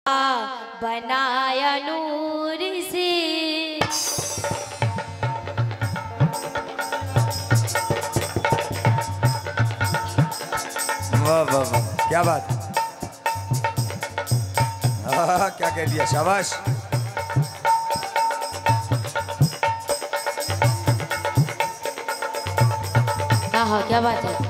बनाया नूर से। वाह वाह वाह, क्या बात। क्या कह दिया, शाबाश। हाँ हाँ, क्या बात है।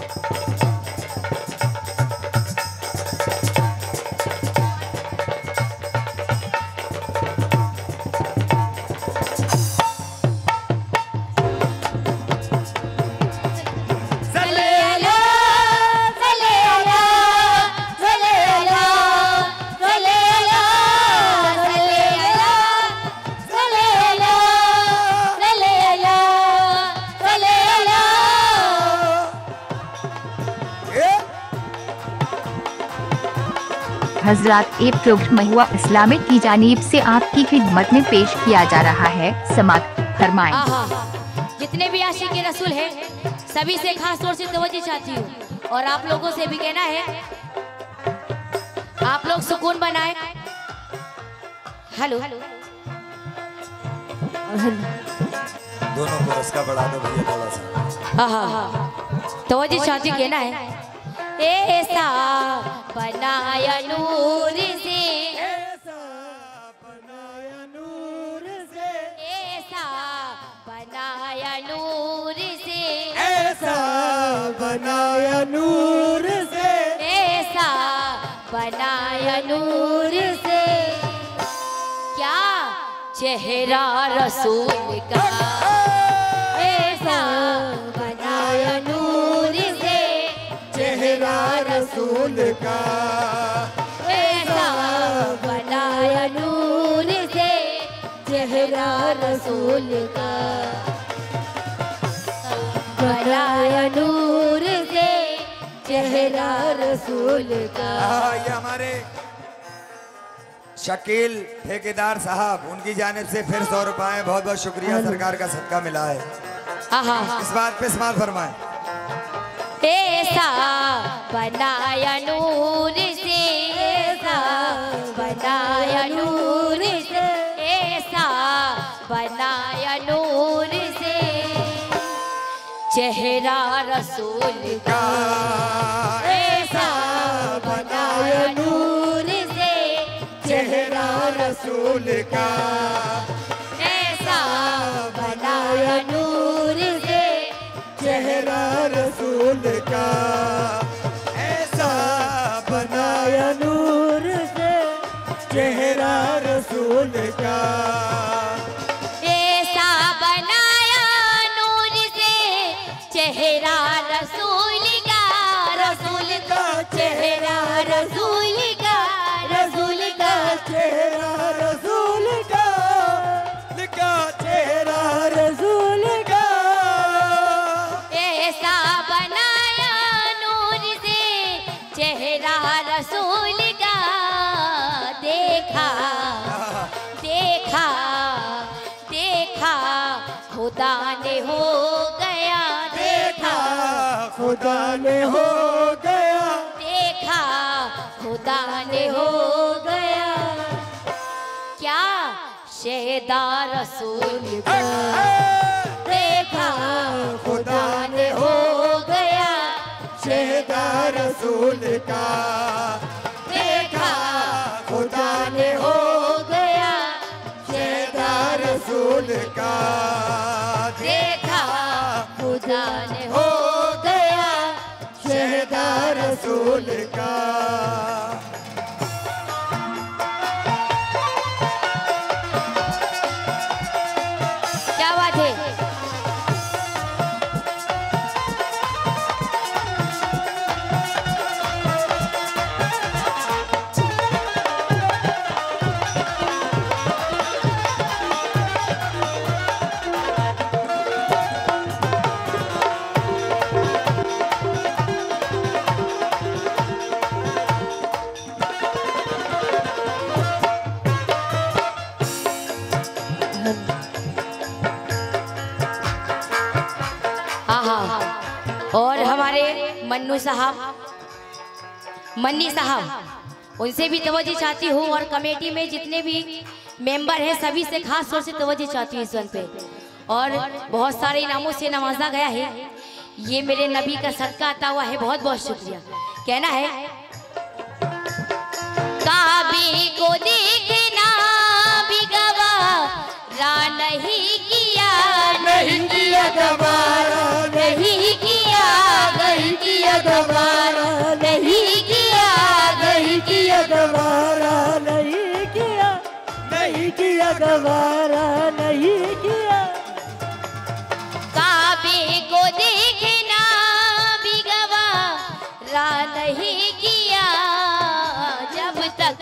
हजरात ए प्रोग्राम हुआ इस्लामिक की जानिब से आपकी खिदमत में पेश किया जा रहा है। समाप्त फरमाएं। जितने भी आशिक़ रसूल हैं सभी से खास तौर से तवज्जो चाहती हूँ और आप लोगों से भी कहना है आप लोग सुकून बनाए। हेलो दोनों को रस का बढ़ा दो भैया थोड़ा सा। हाँ हाँ हाँ, तवज्जो चाहती कहना है। ऐसा बनाया नूर से, ऐसा बनाया नूर से, ऐसा बनाया नूर से, ऐसा बनाया नूर से, ऐसा बनाया नूर से। क्या चेहरा रसूल का, ऐसा बनाया नूर से, चेहरा रसूल का, ऐसा बनाया नूर से, चेहरा रसूल का, बनाया नूर से, चेहरा रसूल का। ये हमारे शकील ठेकेदार साहब, उनकी जानिब से फिर 100 रुपए, बहुत बहुत शुक्रिया, सरकार का सदका मिला है। इस बात पे इस्तेमाल फरमाएं। ऐसा बनाया नूर से, ऐसा बनाया नूर से, ऐसा बनाया नूर से, चेहरा रसूल का, ऐसा बनाया नूर से, चेहरा रसूल का, ऐसा बनाया नूर से, चेहरा रसूल का, ऐसा बनाया नूर से, चेहरा रसूल का, ऐसा बनाया नूर से, चेहरा रसूल का, रसूल का चेहरा रसूल का, रसूल का चेहरा रसूल का, चेहरा रसूल का, ऐसा बनाया नूर से, चेहरा रसूल का। देखा देखा देखा खुदा ने हो गया, देखा खुदा ने हो गया, देखा खुदा ने हो गया। क्या शहदा रसूल का, देखा खुदा ने हो गया, शहदा रसूल का, देखा खुदा ने हो गया, शहदा रसूल का, देखा खुदा ने हो गया, शहदा रसूल का। क्या बात है। और हमारे मन्नू साहब, मन्नी साहब, उनसे भी तवज्जो चाहती हूँ और कमेटी में जितने भी मेंबर हैं सभी से खास तौर से तवज्जो चाहती हूँ इस वन पे। और बहुत सारे इनामों से नवाजा गया है, ये मेरे नबी का सदका अता हुआ है, बहुत बहुत शुक्रिया। कहना है काबे को देखना भी गवारा नहीं किया, नहीं किया गवारा, नहीं किया, नहीं किया गवारा, नहीं किया, नहीं किया गवारा, नहीं किया, नहीं किया गवारा, नहीं किया। काबे को देखना भी गवारा नहीं किया, जब तक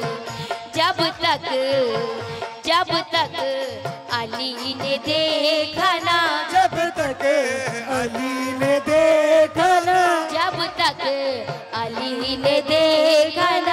अली ने देखा ना, जब तक अली ने देखा ना, जब तक अली ने देखा ना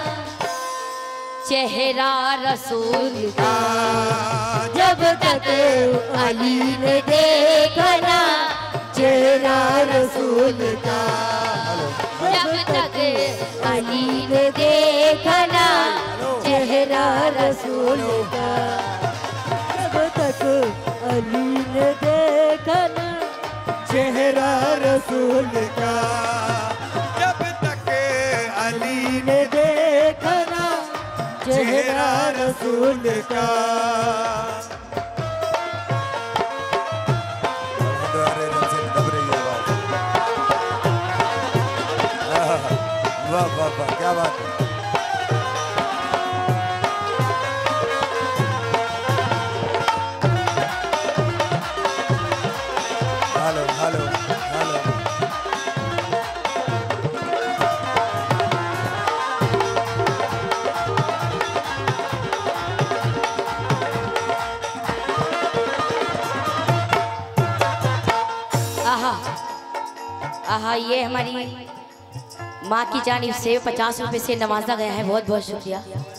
चेहरा रसूल का, जब तक अली ने देखा ना चेहरा रसूल का, जब तक अली ने देखा ना चेहरा रसूल का, जब तक अली ने देखा ना चेहरा रसूल का, जब तक अली ने देखा ना चेहरा रसूल का। द्वारे रंग से दब रही आवाज। वाह वाह वाह, क्या बात है। Hello hello hello. आहा, ये हमारी माँ की जानिब से 50 रुपए से नवाजा गया है, बहुत बहुत शुक्रिया।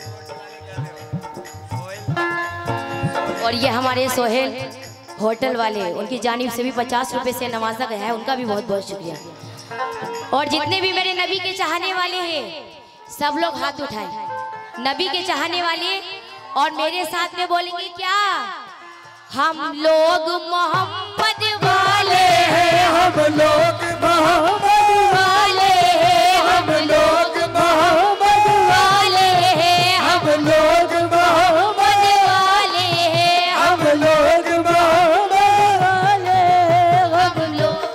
और ये हमारे सोहेल होटल वाले, उनकी जानिब से भी 50 रुपए से नवाजा गया है, उनका भी बहुत बहुत शुक्रिया। और जितने भी मेरे नबी के चाहने वाले हैं सब लोग हाथ उठाएं, नबी के चाहने वाले, और मेरे साथ में बोलेंगे क्या, हम लोग मोहम्मद वाले हैं, हम लोग मोहम्मद वाले हैं, हम लोग मोहम्मद वाले हैं, हम लोग मोहम्मद वाले हैं, हम लोग मोहम्मद वाले हम लोग।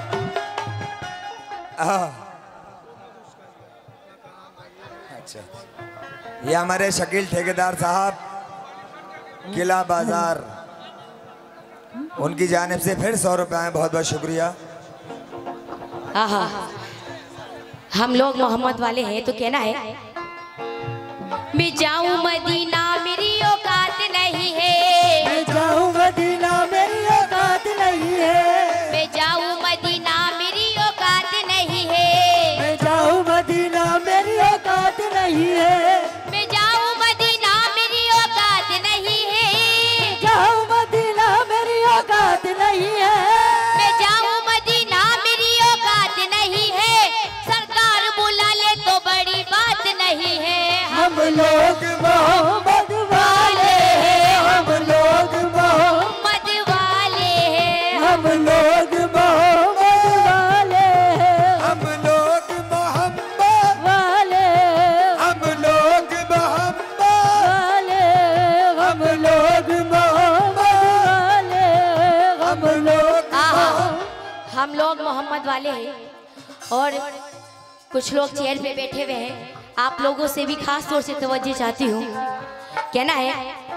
अच्छा, ये हमारे शकील ठेकेदार साहब किला बाजार, उनकी जानिब से फिर 100 रुपए आए, बहुत बहुत शुक्रिया। आहा, हम लोग मोहम्मद वाले हैं तो कहना है, मैं जाऊं मदीना मेरी औकात नहीं है, मैं जाऊं मदीना मेरी औकात नहीं है, मैं जाऊं मदीना मेरी औकात नहीं है, मैं जाऊं मदीना मेरी औकात नहीं है, मैं जाऊं मदीना मेरी औकात नहीं है, जाऊं मदीना मेरी औकात नहीं है, मैं जाऊं मदीना मेरी औकात नहीं है, सरकार बुला ले तो बड़ी बात नहीं है, हम लोग मोहम्मद वाले हैं, हम लोग मोहम्मद वाले हैं, हम लोग मोहम्मद वाले हैं, हम लोग मोहम्मद वाले हम लोग मोहम्मद वाले, हम लोग मोहम्मद वाले, हम लोग हम लोग मोहम्मद वाले हैं। और कुछ लोग चेयर पे बैठे हुए हैं, आप लोगों से भी खास तौर से तवज्जो चाहती हूँ। कहना है,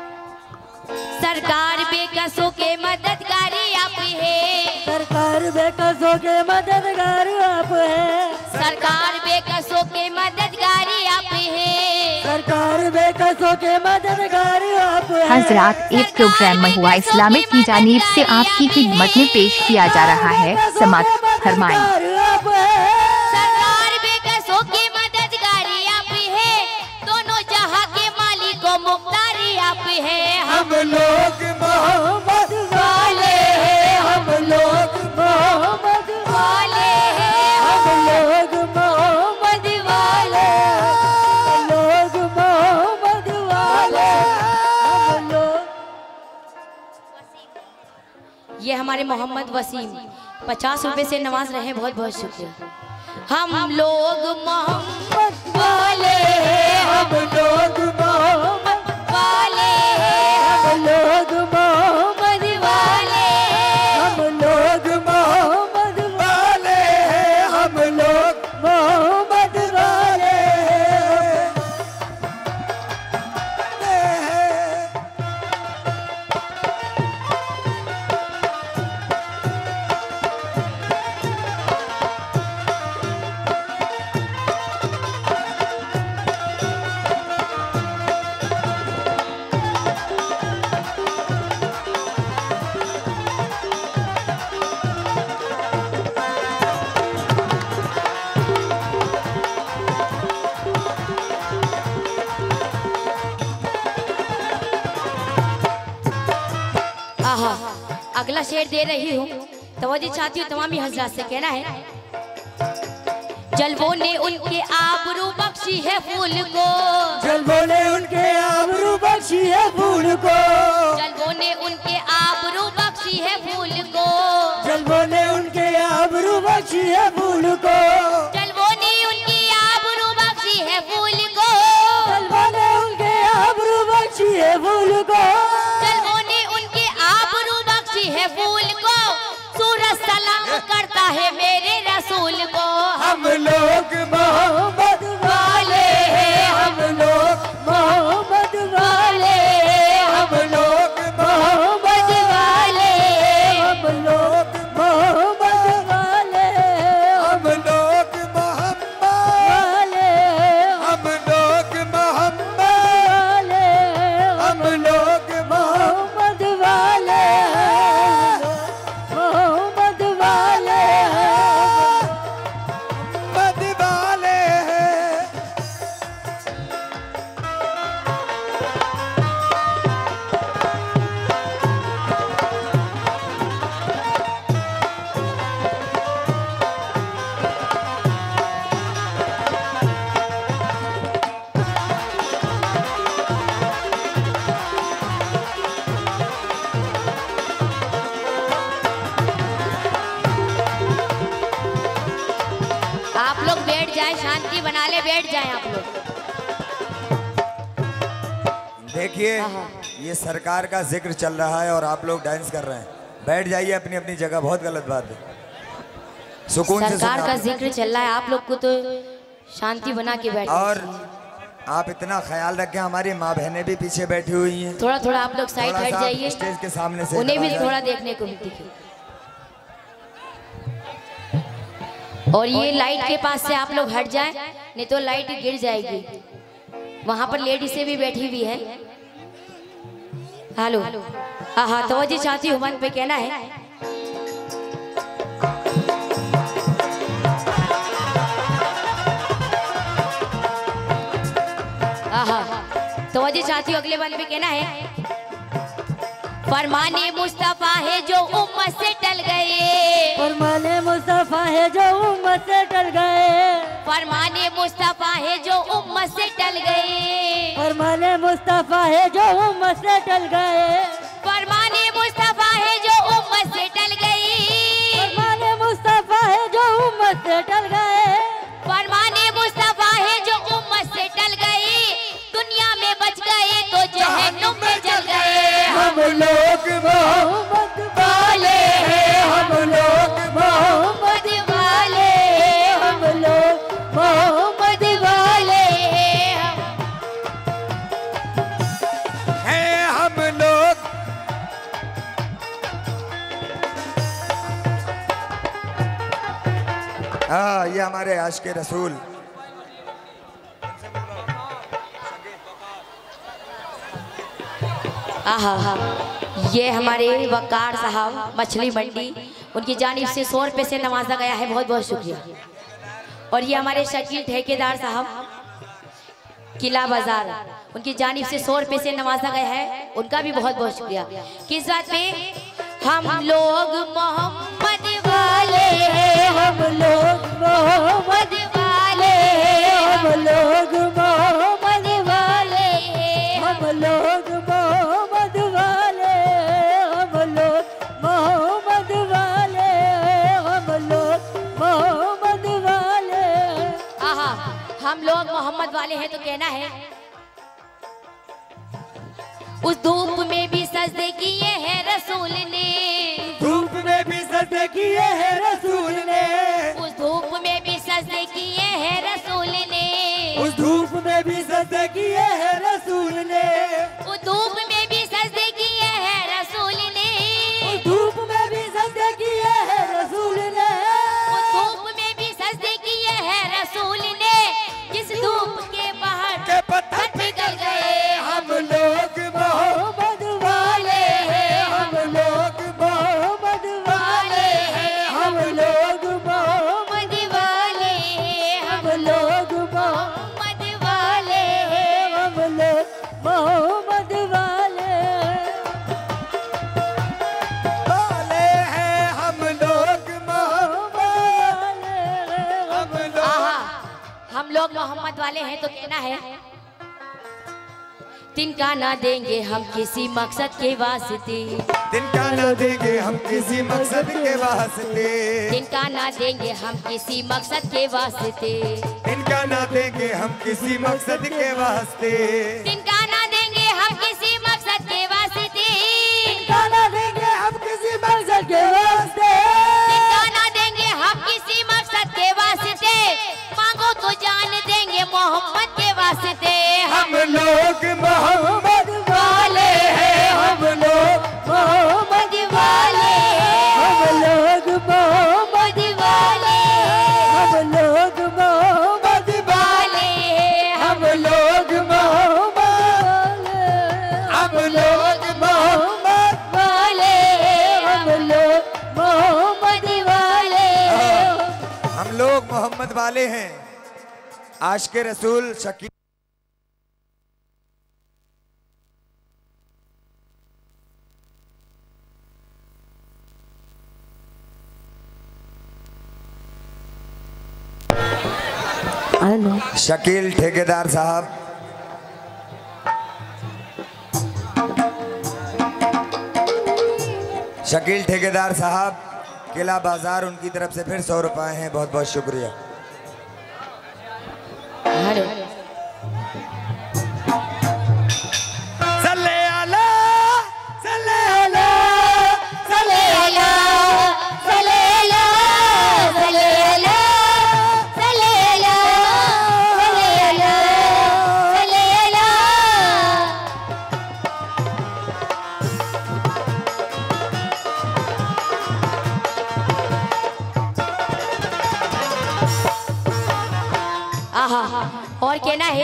सरकार बेकसों के मददगारी आप है, सरकार बेकसों के मददगार आप है, सरकार बेकसों के मददगारी आप है, सरकार बेकसों के मददगार आप है। हजरात, एक प्रोग्राम महुआ इस्लामिक की जानिब से आपकी खिदमत में पेश किया जा रहा है, समाप्त फरमाएं। सरकार बेकसों के मददगारी आप है, दोनों जहां के मालिक व मुख्तारी आप है, हम लोग मोहम्मद वाले हैं, हम लोग मोहम्मद वाले हैं, हम लोग मोहम्मद वाले, हमारे मोहम्मद वसीम 50 रुपए से नवाज रहे हैं, बहुत बहुत शुक्रिया। हम लोग मोहम्मद वाले हैं, हम लोग मोहम्मद वाले हैं, हम लोग मोहम्मद वाले हैं। हम लोग मोहम्मद वाले हैं, हम लोग मोहम्मद वाले आहा, अगला शेर दे रही हूँ, तवज्जो चाहती हूँ तमामी हजरात से। कहना है, जलवों ने उनके आबरू बख्शी है फूल को, जलवों ने उनके आबरू बख्शी है फूल को, जलवों ने उनके आबरू बख्शी है फूल को, जलवों ने उनके आबरू बख्शी है फूल को, जलवों ने उनकी आबरू बख्शी है फूल को, जलवों ने उनके आबरू बख्शी है फूल को, जलवों ने उनके आबरू बख्शी है फूल को। सूरज सलाम करता है मेरे रसूल को। हम लोग मोहम्मद वाले हैं, हम लोग मोहम्मद वाले हैं, हम लोग मोहम्मद वाले हैं, हम लोग मोहम्मद वाले हैं, हम लोग मोहम्मद वाले हैं, हम लोग मोहम्मद वाले हैं, हम लोग मोहम्मद वाले हैं, मोहम्मद वाले हैं। मोहम्मद वाले हैं। आप लोग बैठ जाएं, शांति बना ले, बैठ जाएं आप लोग। देखिए, ये सरकार का जिक्र चल रहा है और आप लोग डांस कर रहे हैं। बैठ जाइए अपनी अपनी जगह, बहुत गलत बात है। सुकून से सरकार का सुनना। जिक्र चल रहा है, आप लोग को तो शांति बना के बैठ। और आप इतना ख्याल रखें, हमारी माँ बहनें भी पीछे बैठी हुई हैं। थोड़ा थोड़ा आप लोग साइड थोड़ा हट सा जाइए, स्टेज के सामने से उन्हें भी इधर आ थोड़ा जाएं। देखने को दिखे। और ये लाइट के पास से आप लोग हट जाएं, नहीं तो लाइट गिर जाएगी। वहां पर लेडीज भी बैठी हुई है। हेलो, हाँ, तवज्जो चाहती हूँ, मन पे कहना है। तवज्जो चाहती हूँ, अगले वन पे कहना है। फरमाने मुस्तफा है जो उम्मत से टल गए, फरमाने मुस्तफा है जो उम्मत से टल गए, फरमाने मुस्तफा है जो उम्मत से टल गए, फरमाने मुस्तफा है जो उम्मत से टल गए, फरमाने मुस्तफा है जो उम्मत से टल गई, फरमाने मुस्तफा है जो उम्मत से टल गए, फरमाने मुस्तफा है जो उम्मत से टल गई। दुनिया में बच गए तो जहन्नुम में जल गए। हम लोग मोहम्मद वाले हैं, हम लोग मोहम्मद वाले हैं, हम लोग मोहम्मद वाले हैं। हैं हम लोग। हाँ, ये हमारे आशिक़ रसूल। ये हमारे वकार साहब मछली मंडी, उनकी जानिब से 100 रुपए से नवाजा गया है, बहुत बहुत शुक्रिया। और ये हमारे शकील ठेकेदार साहब किला बाजार, उनकी जानिब से 100 रुपए से नवाजा गया है, उनका भी बहुत बहुत शुक्रिया। किस बात पे? हम लोग मोहम्मद वाले हैं, हम लोग मोहम्मद वाले हैं, हम लोग मोहम्मद वाले हैं, हम लोग मोहम्मद वाले, हम लोग मोहम्मद वाले हैं तो कहना है, उस धूप में भी सजदे किए हैं रसूल ने, धूप में भी सजदे किए हैं रसूल ने, उस धूप में भी सजदे किए हैं रसूल ने, उस धूप में भी सजदे किए हैं रसूल ने, उस धूप में भी सजदे किए हैं रसूल ने, उस धूप में भी सजदे किए हैं रसूल ने, उस धूप में भी सजदे किए हैं रसूल ने, जिस धूप के बाहर के पत्थर पिघल गए हम लोग मोहम्मद वाले हैं, हम लोग मोहम्मद वाले हैं, हम लोग मोहम्मद वाले, हम लोग मोहम्मद वाले, हम लोग मोहम्मद वाले वाले हैं, हम लोग मोहम्मद वाले, हम लोग मोहम्मद वाले हैं तो कहना है, तिनका ना देंगे हम किसी मकसद के वास्ते, तिनका ना देंगे हम किसी मकसद के वास्ते, तिनका ना देंगे हम किसी मकसद के वास्ते, तिनका ना देंगे हम किसी मकसद के वास्ते, तिनका ना देंगे हम किसी मकसद के वास्ते, गाना देंगे हम किसी मकसद के वास्ते, तिनका ना देंगे हम किसी मकसद के वास्ते, मांगो तो जान देंगे मोहम्मद के वास्ते, हम लोग मोहम्मद वाले हैं, हम लोग मोहम्मद वाले हैं, हम लोग मोहम्मद वाले हैं, हम लोग मोहम्मद वाले हैं, हम लोग मोहम्मद वाले हैं, हम लोग मोहम्मद वाले हैं, हम लोग मोहम्मद वाले हैं। हम लोग मोहम्मद वाले हैं। आशिक रसूल शकील हेलो शकील ठेकेदार साहब, शकील ठेकेदार साहब किला बाजार, उनकी तरफ से फिर 100 रुपए हैं। बहुत बहुत शुक्रिया। हेलो सल्ले अला सल्ले अला सल्ले अला सल्ले अला सल्ले अला सल्ले अला सल्ले अला सल्ले अला। आहा, और कहना है,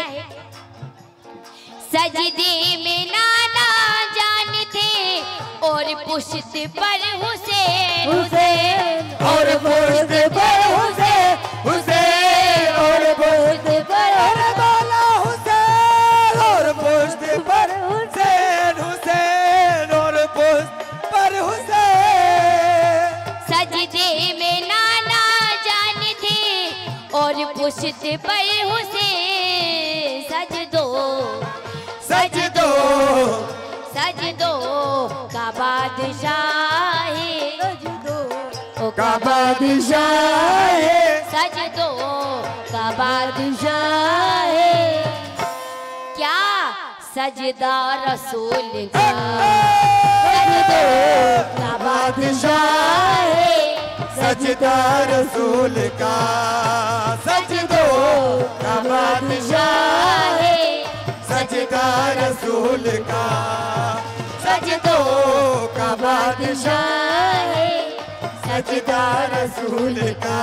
सजदे में नाना जान थे और पुश्त पर हुसैन, हुसैन और पुश्त पर हुसैन, हुसैन और पुश्त पर बोला हुसैन और पुश्त पर हुसैन, हुसैन और पुश्त पर हुसैन। सजदे में नाना जान थे और पुश्त पर हुसैन, सजदो सजदो सजदो का बादशाह है, का बादशाह है, सजदो का बादशाह है, क्या सजदा रसूल का, सजदो का बादशाह है, सजदा रसूल का, सजदो का बादशाह है, सजदा रसूल का, सजदो का बादशाह है, सजदा रसूल का।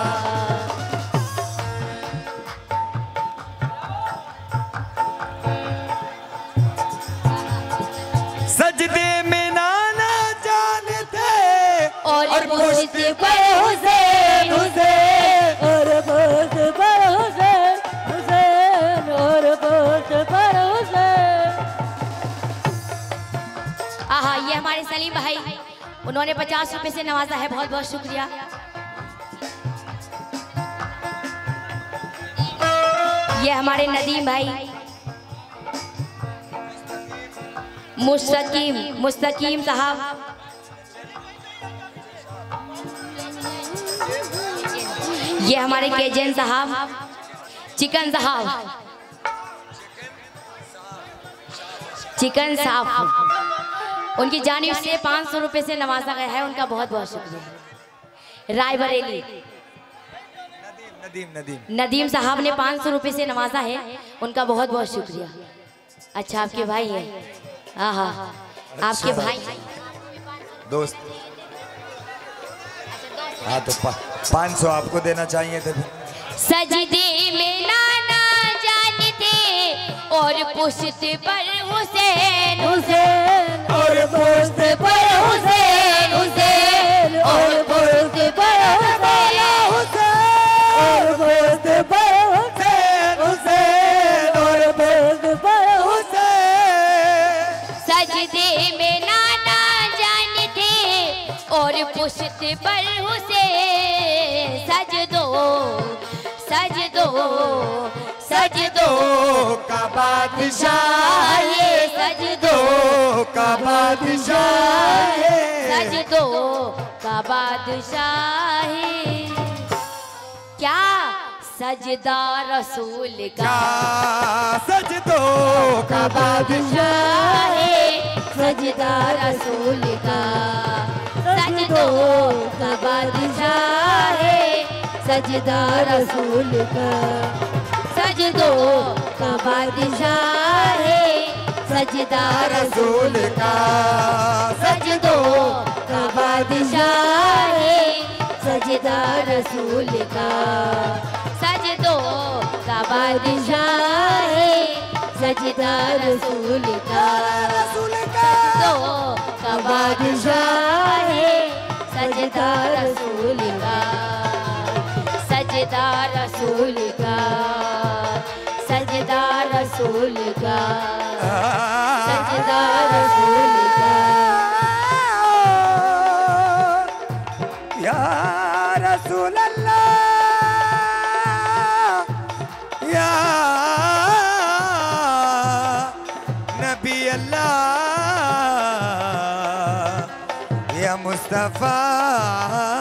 सजदे में नाना जानते और पुश्त पर हुसैन, हुसैन और पुश्त पर हुसैन, हुसैन और पुश्त पर हुसैन। आहा, ये हमारे सलीम भाई, उन्होंने 50 रुपए से नवाजा है, बहुत बहुत शुक्रिया। ये हमारे नदीम भाई, मुस्तकीम साहब, ये हमारे केजन साहब, चिकन साहब, चिकन साफ उनकी जानिब से 500 रुपए से नवाजा गया है, उनका बहुत बहुत शुक्रिया। रायबरेली नदीम साहब ने 500 रुपए से नवाजा है, उनका बहुत बहुत शुक्रिया। अच्छा आपके भाई है? हाँ हाँ आपके भाई दोस्त। हाँ तो 500 आपको देना चाहिए थे। सजदे में नाना जान थे और पुश्त पर हुसैन हुसैन और पुश्त पर हुसैन हुसैन और पुश्त पर हुसैन और पुश्त पर हुसैन हुसैन और पुश्त पर हुसैन। सजदे में नाना जान थे और पुश्त पर हुसैन। सजदो सजदो सजदो का बादशाह ये सजदो का बादशाह सजदो का बादशाह क्या सजदा रसूल का सजदो का बादशाह सजदा रसूल का सजदो का बादशाह सजदा रसूल का सजदो का बादशाह सजदा रसूल का सजदो का बादशाह सजदा रसूल का सजदो का बादशाह सजदा रसूल का सजदो का बादशाह सजदा रसूल का सजदा रसूल का सजदा रसूल का सजदा रसूल का। या रसूल अल्लाह या नबी अल्लाह या मुस्तफा